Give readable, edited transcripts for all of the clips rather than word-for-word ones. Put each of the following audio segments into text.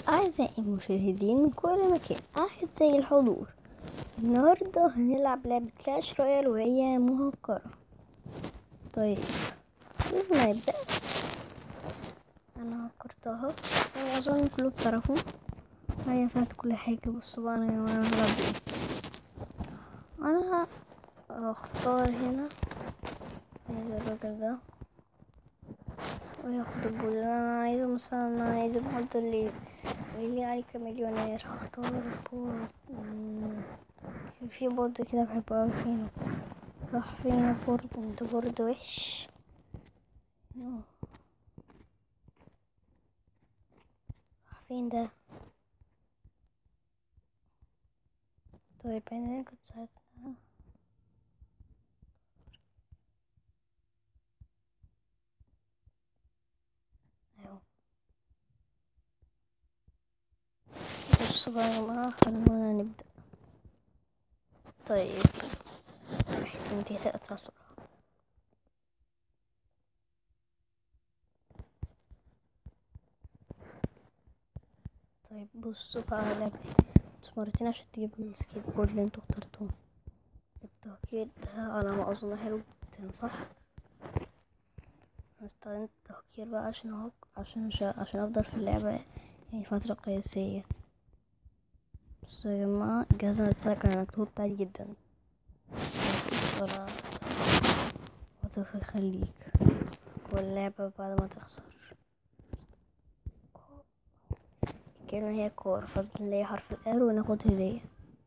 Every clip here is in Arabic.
أعزائي المشاهدين من كل مكان، أعزائي الحضور، النهاردة هنلعب لعبة كلاش رويال وهي مهكرة. طيب قبل ما نبدأ أنا هكرتها وأظن كلكم تعرفوا هي فات كل حاجة. بصوا بقى أنا هلعب ايه. أنا هختار هنا الراجل ده وياخد البول اللي أنا عايزه. مثلا أنا عايزه بحط اللي عليه كمليونير، هختار بورد. في بورد كده بحبه اوي. فين راح؟ فين بورد؟ ده بورد وحش. راح فين ده؟ طيب انا كنت ساعتها اهو. بصوا بقى يا جماعة، خلونا نبدأ. طيب انتي سقط راسه. طيب بصوا بقى على لعبة مرتين عشان تجيب السكيت بورد اللي انتوا اخترتوه. التهكير ده على ما اظن حلو جدا، صح؟ هستخدم التهكير بقى عشان افضل في اللعبة يعني فترة قياسية. بصوا يا جماعة، الجهاز هيتساعد على انك تنط عادي جدا ولا وتف يخليك واللعبة بعد ما تخسر. الكلمة هي كور، فبنلاقي حرف الار وناخد هدية.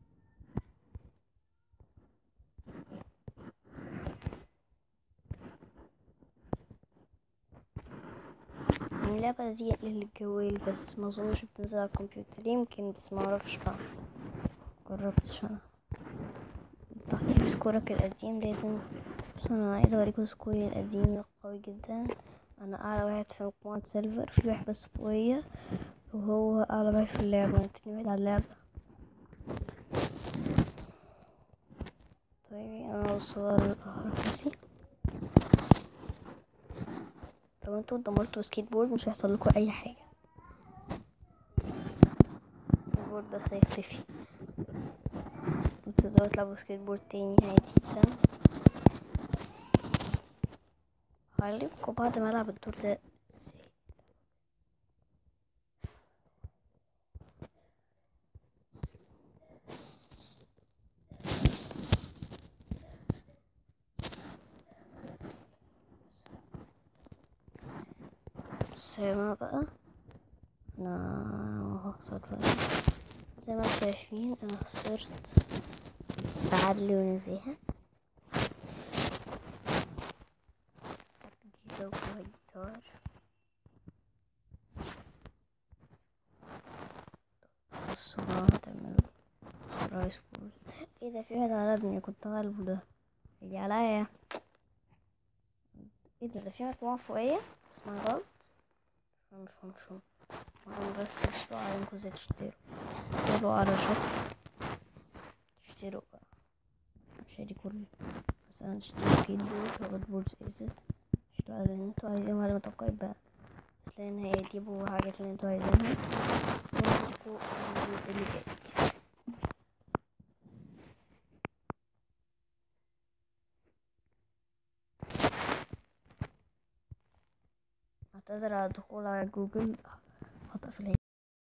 اللعبة دي للجوال بس، ما اظنش بتنزل على الكمبيوتر، يمكن بس ما اعرفش بقى، جربتش انا. تحضير سكورك القديم لازم. بس انا عايزه اوريكم سكوري القديم قوي جدا. انا اعلى واحد في مجموعة سيلفر، في واحد بس فوقيا وهو اعلى واحد في اللعبة، انا تاني واحد على اللعبة. طيب انا اوصل رقصي. لو انتوا دمرتوا سكيت بورد مش هيحصل لكم اي حاجة، البورد بس هيختفي وتقدروا تلعبوا سكيت بورد تاني عادي جدا. هعلمكم بعد ما العب الدور ده زي ما بقى انا هخسر بقى. زي ما شايفين انا خسرت بعدل ونزاهة. جيتار وجيتار. بصوا بقى هتعملوا رايس بول. ايه ده؟ في واحد غلبني، كنت غالبه ده يجي عليا. ايه ده في مجموعة فوقية بس ما غلط. مش انا بس مش بعلمكم ازاي تشتروا على شط. تشتروا بقى شاري كل مثلا، تشتروا سكيت بورد وهوت بورد، اسف اشتروا على اللي انتوا عايزينه على ما توقعت بقى، بس لان هيجيبوا حاجات اللي انتوا عايزينها ونشوفكوا الفيديو اللي جاي. اعتذر على الدخول على جوجل، خطأ في الهيئة.